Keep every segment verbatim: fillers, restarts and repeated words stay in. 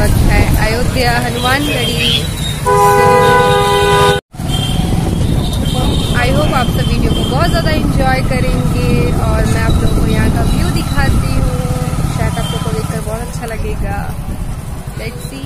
वक्त है Ayodhya Hanumangarhi. I hope आप सब वीडियो को बहुत ज़्यादा एंजॉय करेंगे और मैं आप लोगों को यहाँ का व्यू दिखाती हूँ, शायद आप लोगों को देखकर बहुत अच्छा लगेगा। Let's see.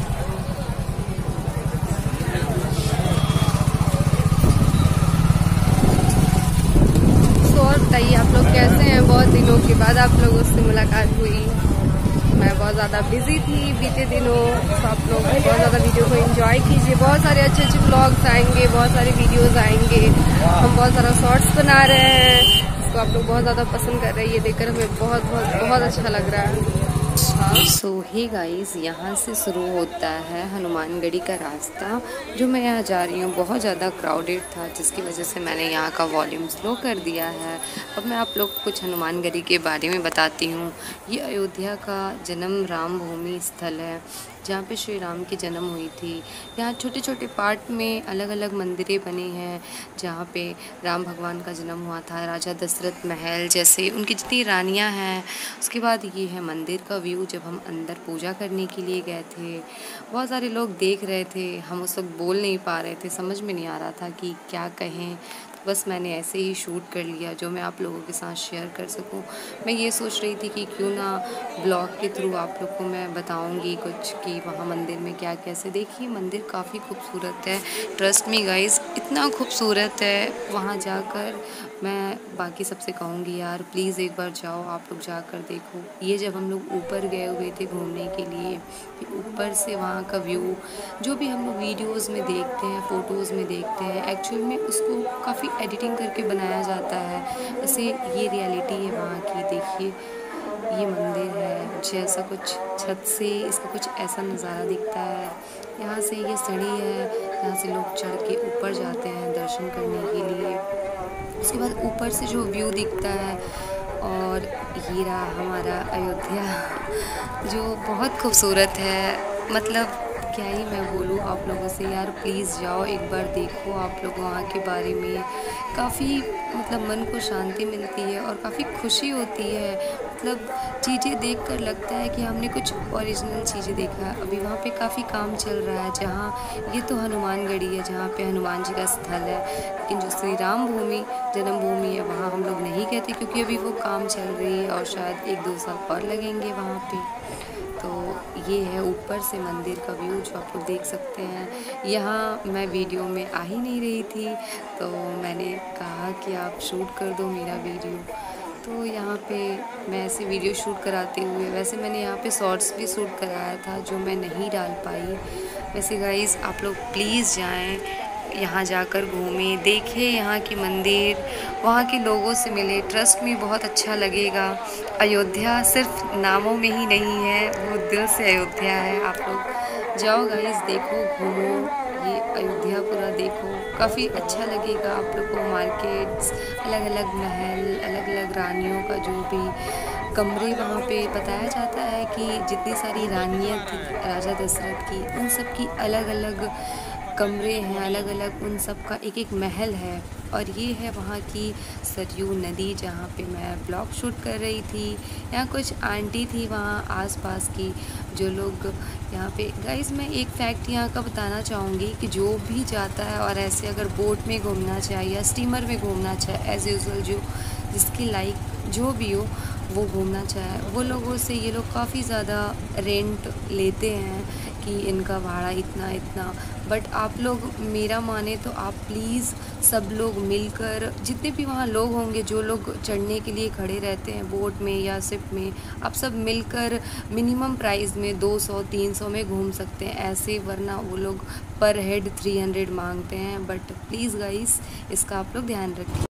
तो और बताइए आप लोग कैसे हैं? बहुत दिनों के बाद आप लोगों से मुलाकात हुई। मैं बहुत ज़्यादा बिजी थी बीते दिनों, तो आप लोग बहुत ज़्यादा वीडियो को एंजॉय कीजिए। बहुत सारे अच्छे अच्छे व्लॉग्स आएंगे, बहुत सारे वीडियोस आएंगे। हम बहुत सारा शॉर्ट्स बना रहे हैं, इसको आप लोग बहुत ज़्यादा पसंद कर रहे हैं। ये देखकर हमें बहुत बहुत बहुत अच्छा लग रहा है। सो हे गाइस, यहाँ से शुरू होता है हनुमानगढ़ी का रास्ता। जो मैं यहाँ जा रही हूँ बहुत ज़्यादा क्राउडेड था, जिसकी वजह से मैंने यहाँ का वॉल्यूम स्लो कर दिया है। अब मैं आप लोग को कुछ हनुमानगढ़ी के बारे में बताती हूँ। ये अयोध्या का जन्म राम भूमि स्थल है, जहाँ पे श्री राम की जन्म हुई थी। यहाँ छोटे छोटे पार्ट में अलग अलग मंदिरें बनी हैं, जहाँ पे राम भगवान का जन्म हुआ था। राजा दशरथ महल जैसे उनकी जितनी रानियाँ हैं। उसके बाद ये है मंदिर का व्यू। जब हम अंदर पूजा करने के लिए गए थे, बहुत सारे लोग देख रहे थे। हम उस वक्त बोल नहीं पा रहे थे, समझ में नहीं आ रहा था कि क्या कहें। बस मैंने ऐसे ही शूट कर लिया जो मैं आप लोगों के साथ शेयर कर सकूं। मैं ये सोच रही थी कि क्यों ना ब्लॉग के थ्रू आप लोग को मैं बताऊंगी कुछ कि वहाँ मंदिर में क्या कैसे। देखिए मंदिर काफ़ी खूबसूरत है, ट्रस्ट मी गाइस, इतना खूबसूरत है। वहाँ जाकर मैं बाकी सबसे कहूँगी यार प्लीज़ एक बार जाओ, आप लोग जाकर देखो। ये जब हम लोग ऊपर गए हुए थे घूमने के लिए, ऊपर से वहाँ का व्यू जो भी हम लोग वीडियोज़ में देखते हैं, फ़ोटोज़ में देखते हैं, एक्चुअल में उसको काफ़ी एडिटिंग करके बनाया जाता है। वैसे ये रियलिटी है वहाँ की। देखिए ये मंदिर है, जैसा कुछ छत से इसका कुछ ऐसा नज़ारा दिखता है। यहाँ से ये सीढ़ी है, यहाँ से लोग चढ़ के ऊपर जाते हैं दर्शन करने के लिए। उसके बाद ऊपर से जो व्यू दिखता है, और ये रहा हमारा अयोध्या जो बहुत खूबसूरत है। मतलब क्या ही मैं बोलूँ आप लोगों से यार, प्लीज़ जाओ एक बार देखो आप लोग वहाँ के बारे में। काफ़ी मतलब मन को शांति मिलती है और काफ़ी खुशी होती है। मतलब चीज़ें देखकर लगता है कि हमने कुछ ओरिजिनल चीज़ें देखा है। अभी वहाँ पे काफ़ी काम चल रहा है, जहाँ ये तो हनुमानगढ़ी है जहाँ पे हनुमान जी का स्थल है, लेकिन जो श्री राम भूमि जन्मभूमि है वहाँ हम लोग नहीं कहते, क्योंकि अभी वो काम चल रही है और शायद एक दो साल और लगेंगे वहाँ पे। तो ये है ऊपर से मंदिर का व्यू जो आप लोग देख सकते हैं। यहाँ मैं वीडियो में आ ही नहीं रही थी, तो मैंने कहा कि आप शूट कर दो मेरा वीडियो। तो यहाँ पे मैं ऐसे वीडियो शूट कराते हुए, वैसे मैंने यहाँ पे शॉर्ट्स भी शूट कराया था जो मैं नहीं डाल पाई। वैसे गाइज़ आप लोग प्लीज़ जाएँ, यहाँ जाकर घूमें, देखें यहाँ की मंदिर, वहाँ के लोगों से मिले। ट्रस्ट में बहुत अच्छा लगेगा। अयोध्या सिर्फ नामों में ही नहीं है, वो दिल से अयोध्या है। आप लोग जाओ गाइस, देखो, घूमो, ये अयोध्या पूरा देखो, काफ़ी अच्छा लगेगा आप लोग को। मार्केट्स, अलग अलग महल, अलग अलग रानियों का जो भी कमरे वहाँ पे बताया जाता है कि जितनी सारी रानियाँ थी राजा दशरथ की, उन सब की अलग अलग कमरे हैं, अलग अलग उन सब का एक एक महल है। और ये है वहाँ की सरयू नदी जहाँ पे मैं ब्लॉग शूट कर रही थी। यहाँ कुछ आंटी थी वहाँ आसपास की जो लोग यहाँ पे। गाइस मैं एक फैक्ट यहाँ का बताना चाहूँगी कि जो भी जाता है और ऐसे अगर बोट में घूमना चाहे या स्टीमर में घूमना चाहे, एज़ यूजुअल जो जिसकी लाइक जो भी हो वो घूमना चाहे, वो लोगों से ये लोग काफ़ी ज़्यादा रेंट लेते हैं कि इनका भाड़ा इतना इतना। बट आप लोग मेरा माने तो आप प्लीज़ सब लोग मिलकर, जितने भी वहाँ लोग होंगे जो लोग चढ़ने के लिए खड़े रहते हैं बोट में या शिप में, आप सब मिलकर मिनिमम प्राइस में दो सौ तीन सौ में घूम सकते हैं ऐसे, वरना वो लोग पर हेड थ्री हंड्रेड मांगते हैं। बट प्लीज़ गाइस इसका आप लोग ध्यान रखें।